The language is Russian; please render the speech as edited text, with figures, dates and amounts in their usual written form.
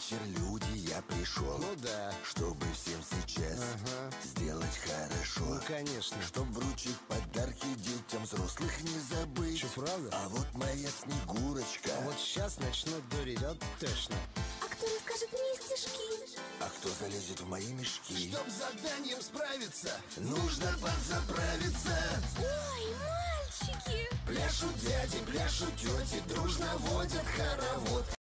вечер, люди, я пришел. Ну да. Чтобы всем сейчас сделать хорошо. Ну, конечно. Чтоб вручить подарки детям, взрослых не забыть. Что, правда? А вот моя Снегурочка. Вот сейчас начнут дурить, вот точно. А кто расскажет мне стишки? А кто залезет в мои мешки? Чтоб с заданием справиться, нужно подзаправиться. Ой, мальчики! Пляшут дяди, пляшут тети, дружно водят хоровод.